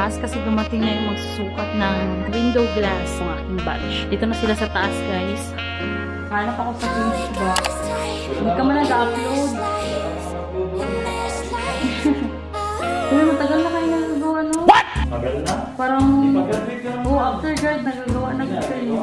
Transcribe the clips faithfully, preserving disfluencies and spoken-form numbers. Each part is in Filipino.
taas kasi dumating na yung magsusukat ng window glass ng aking batch. Dito na sila sa taas, guys. Hanap ako sa finish box. Hindi ka man nag-upload. Pero matagal na kayo nagagawa, no? What? Magal na? Parang, oh, after guard, nagagawa na kayo.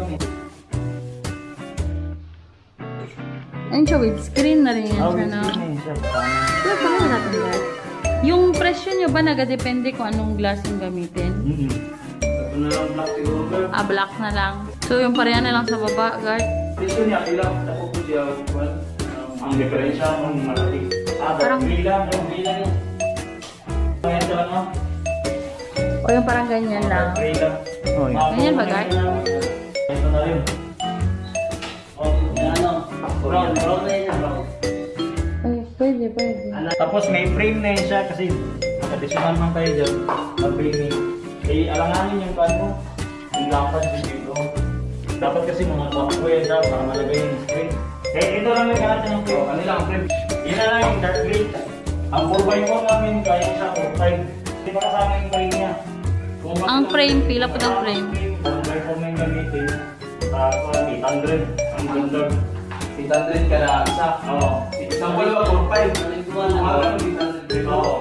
Ayun siya, with screen na rin yan siya, no? Pero pala natin, guard. Yung presyo nyo ba nagadepende kung anong glass yung gamitin? Mm-hmm. Ito na lang black siguro, guard. Ah, black na lang. So, yung pareha na lang sa baba, guard. Presyo niya, ilang ako po siya, ang diferensya, ang malaki. Ah, parang bilang, yung bilang yun. Ngayon sa ano? O yung parang ganyan lang. Ganyan ba, guard? Ito na rin. O, ano? Brown, brown na yun, brown. Ay, pwede, pwede. Tapos may frame na yun siya kasi additional man tayo dyan. Mag-frame na yun. Eh, alanganin yung pan mo. Yung lapad dito. Dapat kasi mga kapako yan siya para malagay yung screen. Eh, ito lang yung kalatan ng frame. Ano lang frame? Yun na lang yung dark green. Ang four by four namin kaya siya four five. Hindi pa kasama yung frame niya. Ang frame, pila po ng frame? four by four na yung gamitin. Tapos eight hundred. Ang ganda. eight hundred ka na isa. Oo. Isang wala ba four five? Umaga ng eight hundred. Oo.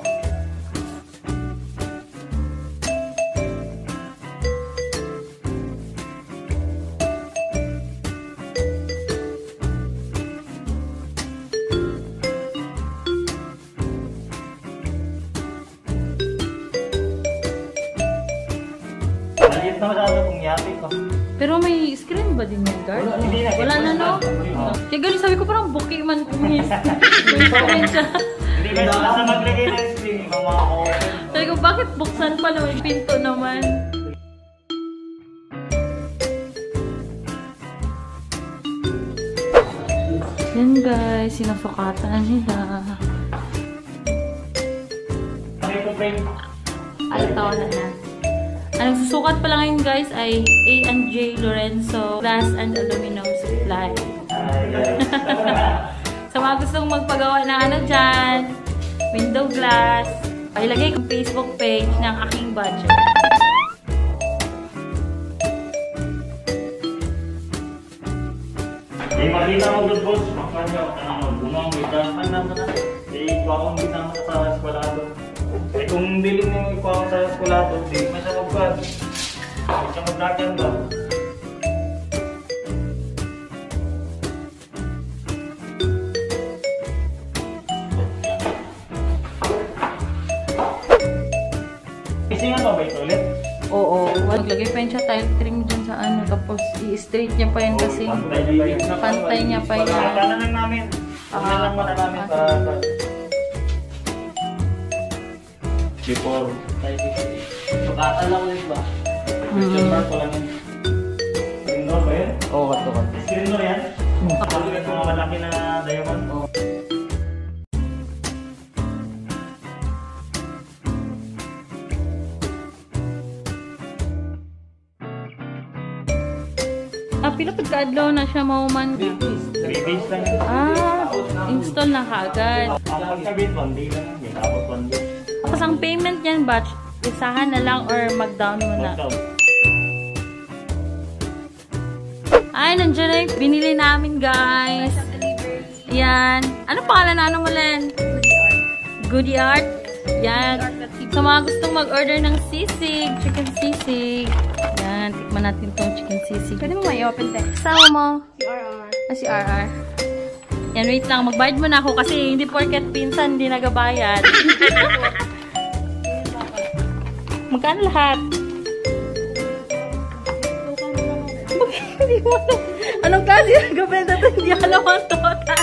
Maliit na masyado kung yati ko. Pero may screen ba din yan, guard? Hindi na. Wala na, no? Kaya ganun sabi ko parang bukay man kung may screen siya. Hindi ba sa maglagay ng screen, ibang mga open. Sabi ko, bakit buksan pa naman? Pinto naman. Yan guys, sinasukatan nila. Ano yung frame? Altaw na na. Ang nagsusukat pala ngayon guys ay A and J Lorenzo Glass and Aluminum Supply. Sa mga gustong magpagawa na ano dyan, window glass, ilagay ang Facebook page ng aking budget. Eh, makita mo good boss, makanya, ano, bumang kita, ano naman na, eh, ikuha kita mo sa eskwalado. Eh, kung bilin mo ikuha mo sa eskwalado, di mo siya magpad. Di siya maglagan ba? Isingan pa ba ito ulit? Oo, maglagay pa yun siya tile trim dyan sa ano, tapos i-straight niya pa yun kasi pantay niya pa yan. Pagkakala lang namin. Pagkakala lang muna namin para before tayo bibili. Sukatan lang ulit ba? Question mark ko lang yun. Screen door ba yun? Oo, kato ka. Screen door yan? Kapag mga malaki na diamond. Ah, pila pag kaadlaw na siya mauman ka. three days lang yun. Ah, install na kaagad. Ang pagkabit, one day lang yun. Tapos one day. Tapos ang payment niyan, batch, isahan na lang or mag-down mo na. Mag-down. Ay, nandiyan na yung binili namin, guys. Yan. Ano pangalan na ano mo, Len? Goodie Art. Yan. Sa mga gustong mag-order ng sisig, chicken sisig. Yan. Tikman natin tong chicken sisig. Pwede mo may open text. Sama mo. Si R R. Ah, si R R. Yan, wait lang. Magbayad mo na ako kasi hindi porket pinsan, hindi nagabayad. Magkano lahat? Hindi mo alam. Anong klase yung gabenda ito? Hindi alam ang total.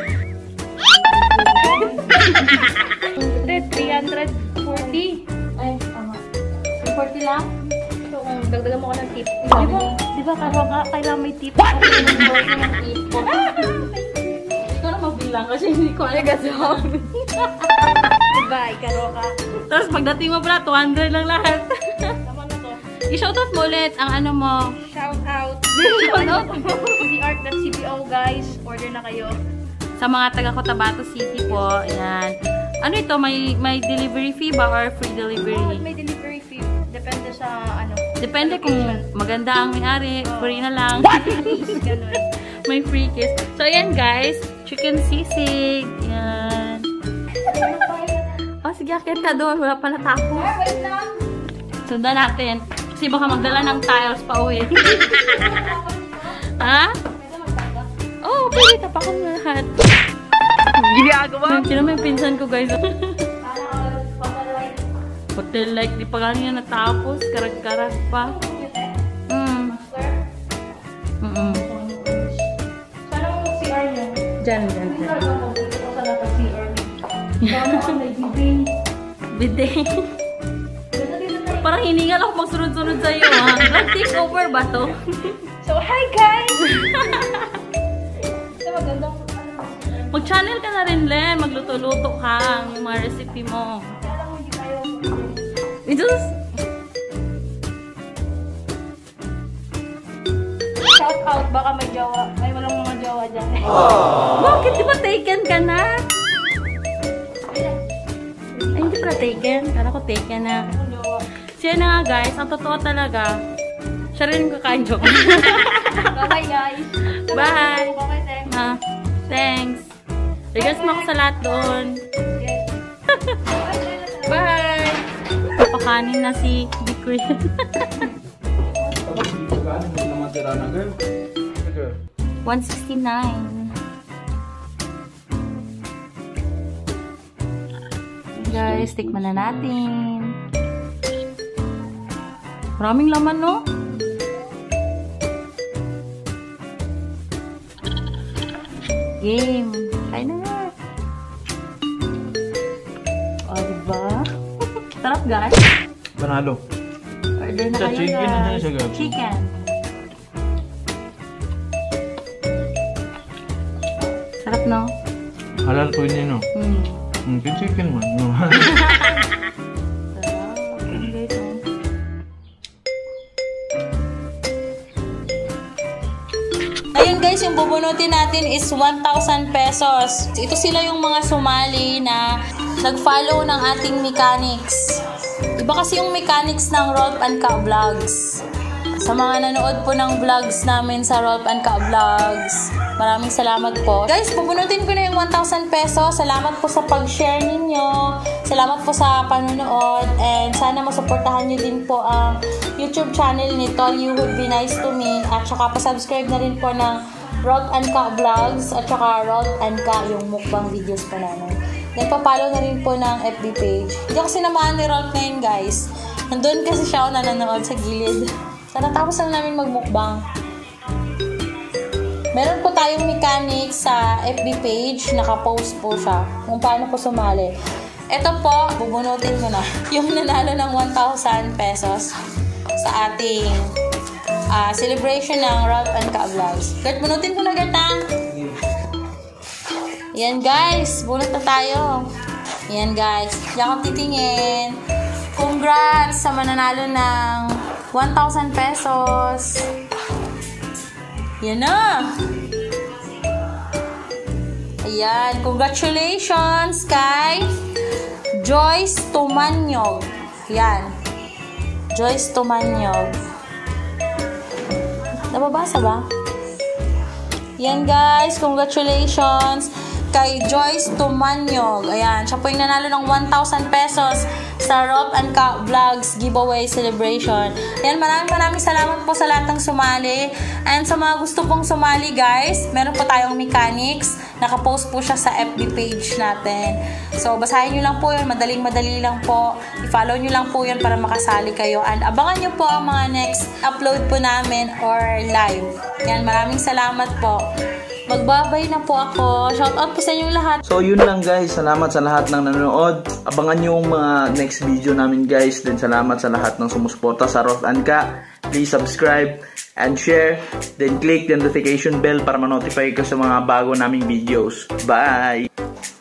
three hundred forty. Ay, tama. three forty lang? So, kung dagdagan mo ka ng tip. Di ba? Di ba? Kaya kailangan may tip. Ako yung tip ko. Ikaw na magbilang kasi hindi ko alam gasabi. Bye, kaloka. Tapos pagdating mo pala, two hundred lang lahat. Tama na to. I-shoutout mo ulit ang ano mo. Shout out. Shoutout mo. Goodie Art dot C B O guys. Order na kayo. Sa mga taga Cotabato City po. Ayan. Ano ito? May may delivery fee ba or free Oh, delivery? may delivery fee. Depende sa ano. Depende kung maganda ang may-ari. Free na lang. Ganun. May free kiss. So, ayan guys. Chicken sisig. Yan. Oh, sige, akit ka doon. Wala pa natapos. Wait lang. Sundan natin. Kasi baka magdala ng tiles pa uwi. Ha? Oo, oh, pwede. Tapakan mo lahat. Ginagawa. Sino may pinsan ko, guys? Hotel like. Di pa ganyan natapos. Karag-karag pa. Mm. Mm -mm. Sana mo C R niya. Diyan, diyan, diyan. Sana ka C R niya. Sana ako may bibing. Bidet. Parang hiningal ako magsunod-sunod sa'yo, ha? Vlog takeover ba to? So, hi guys! So, magandang Mag-channel ka na rin, Len. Magluto-luto ka. Yung mga recipe mo. Kaya lang hindi tayo. Itus! Shout out, baka may jowa. May walang mga jowa dyan. Bakit? Di ba taken ka na? Ay, hindi pala taken. Kala ko taken na. Jowa. Siya na nga, guys. Ang totoo talaga. Siya rin yung kakain joke. Bye guys! Bye! Okay, thanks. Ha? Thanks. Regards mo ako sa lahat doon. Yes. Bye! Papakanin na si Bikri. Tapos dito ka, ano naman tira na girl? Girl. one sixty-nine. Guys, tikman na natin. Maraming laman, no? Game. Kain na nga. O, diba? Sarap, guys. Panalo. Order na Sa kayo, chicken, guys. ano siya, guys? Chicken. Sarap, no? Halal po yun, no? Hmm. Hmm, chicken man, no? Sarap. Guys, oh. Ayun guys, yung bubunutin natin is one thousand pesos. Ito sila yung mga sumali na nag-follow ng ating mechanics. Iba kasi yung mechanics ng Rolf and Ka Vlogs. Sa mga nanood po ng vlogs namin sa Rolf and Ka Vlogs, maraming salamat po. Guys, bubunutin ko na yung one thousand pesos. Salamat po sa pag-share ninyo. Salamat po sa panonood. And sana masuportahan nyo din po ang YouTube channel ni Tol You Would Be Nice to Me. At saka pa-subscribe na rin po ng Rolf and Ka Vlogs. At saka Rolf and Ka, yung mukbang videos po namin. Then pa-follow na rin po ng F B page. Hindi ako sinamahan ni Rolf ngayon, guys. Nandun kasi siya ako nanonood sa gilid. Sana tapos lang namin magmukbang. Meron po tayong mechanics sa F B page. Nakapost po siya kung paano po sumali. Ito po, bubunutin ko na. Yung nanalo ng one thousand pesos sa ating uh, celebration ng Rolf and Ka Vlogs. Gert, bunutin ko na, Gertang. Yan guys, bunot na tayo. Yan guys, diyan ko titingin. Congrats sa mananalo ng one thousand pesos. Yan na. Ayan, congratulations kay Joyce Tumanyog. Yan. Joyce Tumanyog. Nababasa ba? Yan guys, congratulations kay Joyce Tumanyog. Ayan, siya po yung nanalo ng one thousand pesos sa Rolf and Ka Vlogs giveaway celebration. Ayan, maraming maraming salamat po sa lahat ng sumali. And sa mga gusto pong sumali guys, meron po tayong mechanics. Nakapost po siya sa F B page natin. So, basahin nyo lang po yun. Madaling madali lang po. I-follow nyo lang po yun para makasali kayo. And abangan nyo po ang mga next upload po namin or live. Yan, maraming salamat po. Magbabay na po ako. Shoutout po sa inyong lahat. So yun lang guys, salamat sa lahat ng nanonood. Abangan nyo yung mga next video namin guys. Then salamat sa lahat ng sumusuporta sa Rolf and Ka. Please subscribe and share. Then click the notification bell para ma-notify ka sa mga bago naming videos. Bye!